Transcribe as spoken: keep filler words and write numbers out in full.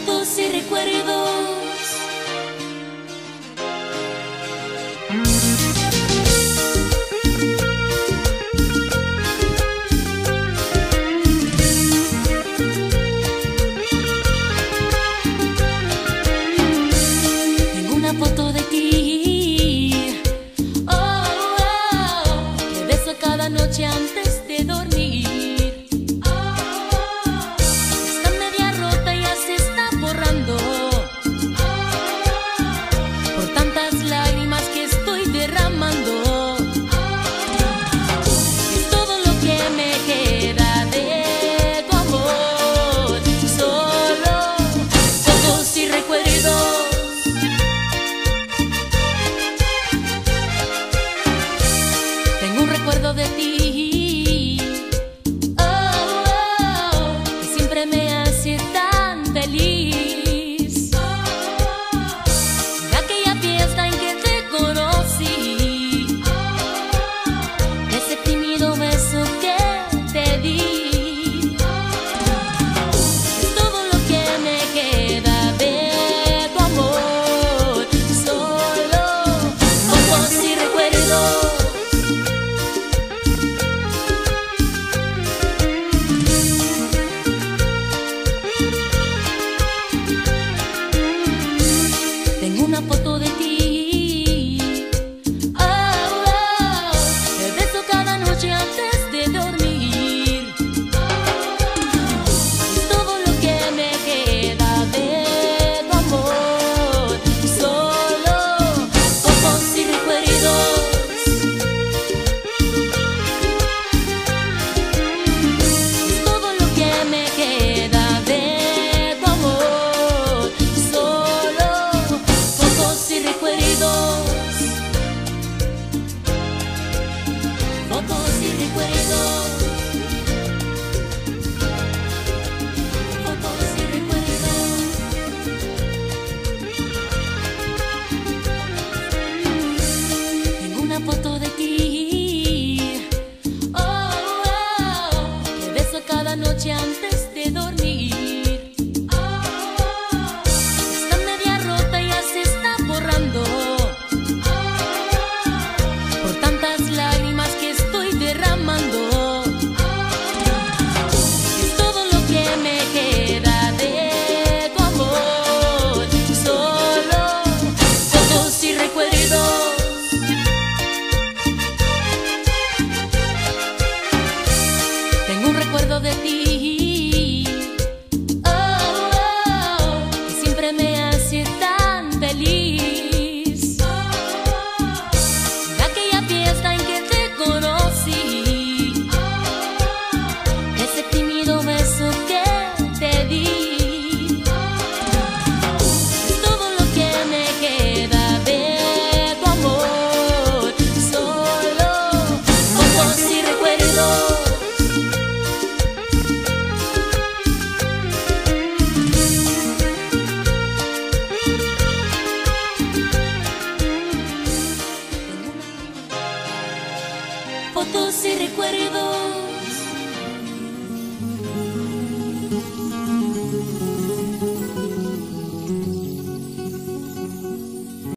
fotos y recuerdos. Tengo una foto de ti, oh, oh, que beso cada noche antes de dormir. De ti, oh, oh, que siempre me hace tan feliz. De aquella fiesta en que te conocí, ese tímido beso que te di, es todo lo que me queda de tu amor. Solo fotos y recuerdos. Una foto de ti, oh, oh, que beso cada noche antes de dormir. Es todo lo que me queda de tu amor. Solo fotos y recuerdos. Es todo lo que me queda de tu amor. Solo fotos y recuerdos. Fotos y recuerdos. Fotos y recuerdos. Tengo una foto de ti, oh, oh, que beso cada noche antes de dormir. Por tantas lágrimas que estoy derramando, es todo lo que me queda de tu amor. Solo fotos y recuerdos. Tengo un recuerdo de ti, oh, oh, que siempre me hace tan feliz. Fotos y recuerdos.